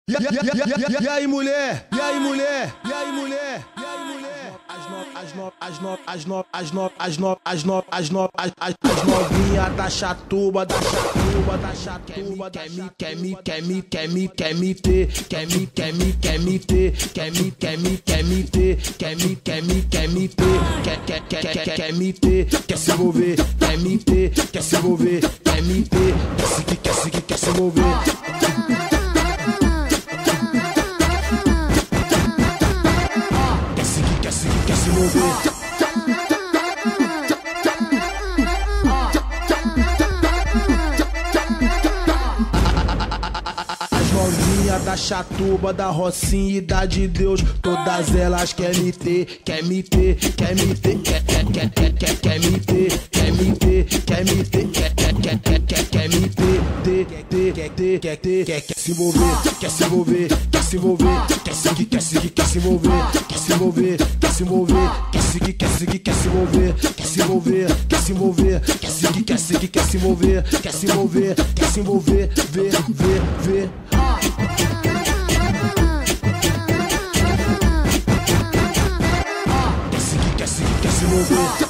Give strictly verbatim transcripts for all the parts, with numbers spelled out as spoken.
E, e, e, e, e aí, mulher? E aí, mulher? E aí, mulher? E aí, mulher? As no, as no, as no, as no, as no, as no, as no, as no, as as as novinha da chatuba, da chatuba, da chatuba, quer me, quer me, quer me, quer me, quer me ter, quer me, quer me, quer me ter, quer me, quer me, quer me ter, quer me, quer me, quer me ter, quer, quer, quer, quer, quer me ter, quer se envolver, quer me ter, quer se envolver, quer me ter, quer se, quer se, quer se envolver. Quer se mover. As novinhas da chatuba, da Rocinha e da de Deus, todas elas quer me ter, quer me ter, quer me ter, quer, quer, quer, quer, quer, quer me ter, quer me ter, quer me ter, quer, quer, quer, quer, quer, quer me ter, ter, ter, quer ter, quer ter, quer, quer se envolver, quer se envolver, quer se envolver, quer seguir, quer seguir, quer se envolver, quer se envolver, quer se envolver, quer seguir, quer seguir, quer se envolver, quer se envolver, quer se envolver, quer seguir, quer seguir, quer se envolver, quer se envolver, quer se envolver, ver, ver, ver. Quer seguir, quer seguir, quer se envolver.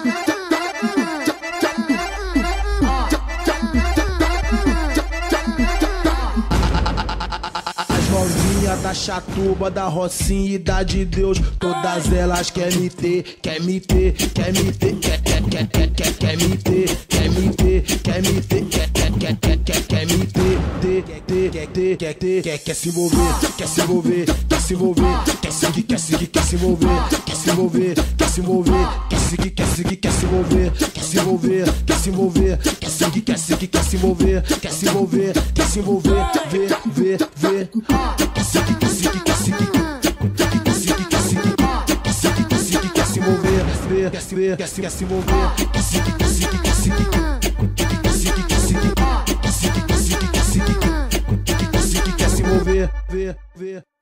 Novinha da chatuba, da Rocinha e da de Deus, todas elas quer me ter, quer me ter, quer me ter, quer, quer, quer, quer, quer, quer me ter, quer me ter, quer me ter, quer, quer, quer, quer, quer, quer me ter, ter, ter, quer ter, quer ter, quer, quer se envolver, quer se envolver, quer se envolver, quer seguir, quer seguir, quer se envolver, quer se envolver, quer se envolver, quer seguir, quer seguir, quer se envolver, quer se envolver, quer se envolver, quer seguir, quer seguir, quer se envolver, quer se envolver, quer se envolver, ver, ver, ver. Quer seguir, quer seguir, quer seguir, quer seguir, quer seguir, quer seguir, quer seguir, quer se mover, ver, quer se ver, quer se, quer se mover, quer seguir, quer seguir, quer seguir, quer seguir, quer seguir, quer seguir, quer seguir, quer seguir, quer seguir, quer se mover, ver, ver.